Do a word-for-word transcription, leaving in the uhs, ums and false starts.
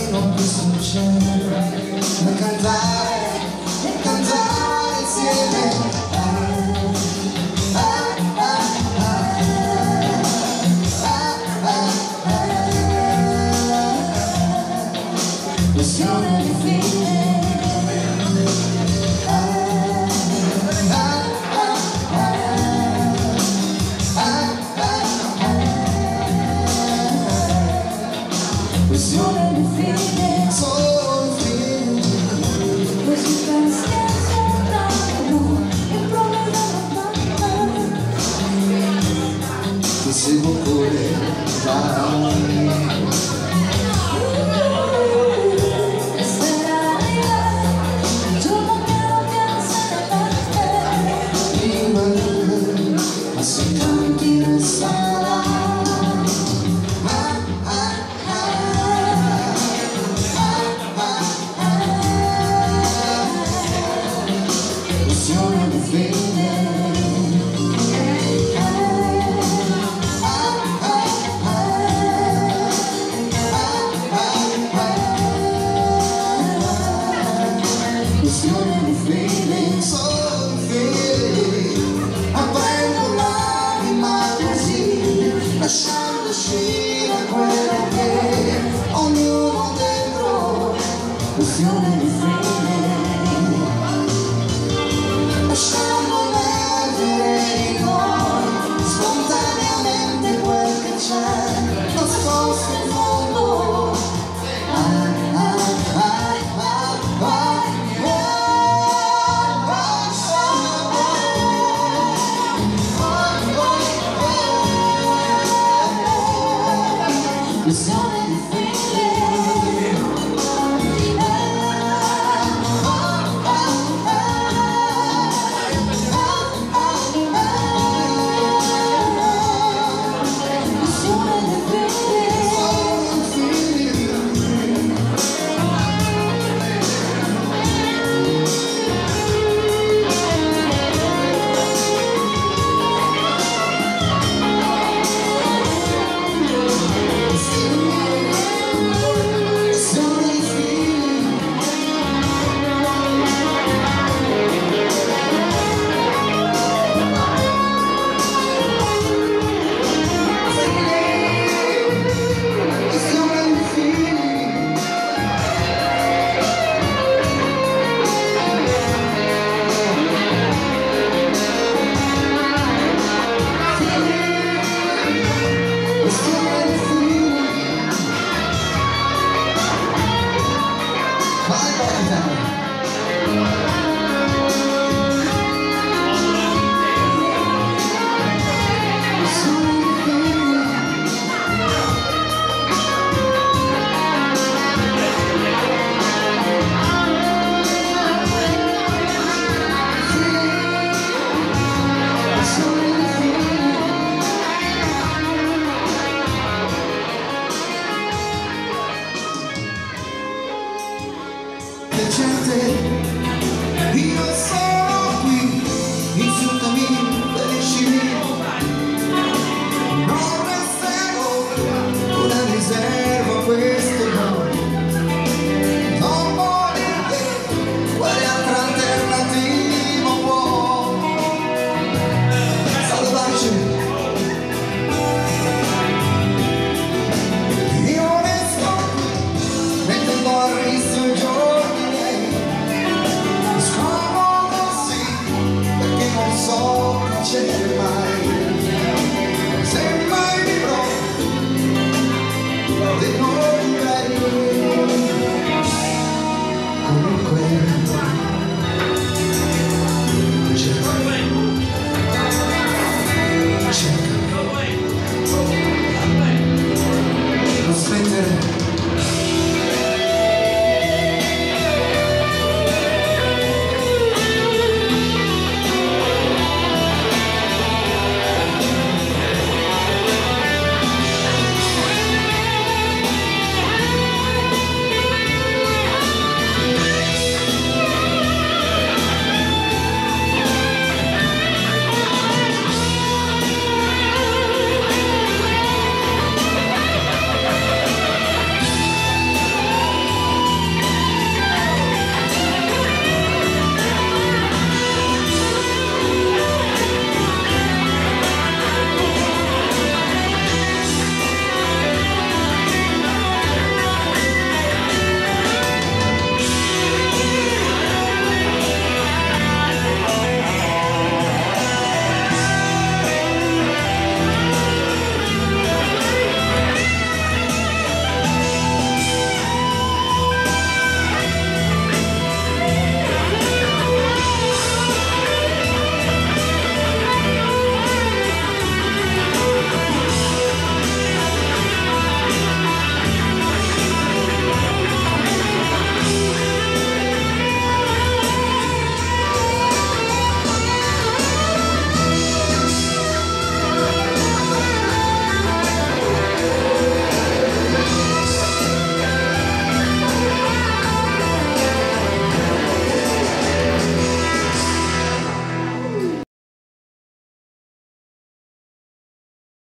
non più succede, ma cantare, cantare insieme. Questione di fine. Questione di fine. Solo fine. Questi pensieri sembrano il problema non Ti seguo pure da ma se tanti resterà. Ah, ah, ah, ah, ah, ah. Questione di fine. Ah, ah, ah, ah, ah, ah. Questione di fine. Solo fine. Apprendo l'anima così, lasciando uscire quello che ognuno dentro. Questione di fine. Lasciando emergere in noi spontaneamente quel che c'è nascosto in fondo. Ah, ah, ah, ah, ah, ah. Questione di fine. Io sono qui, insultami, feriscimi, non resterò una riserva a questo mondo. Non volete, quale altra alternativa può salvarci? Io resto qui, mettendo a rischio i giorni. Non so che c'è mai, se mai vivrò di noi belli. Comunque cercami, cercami, non smettere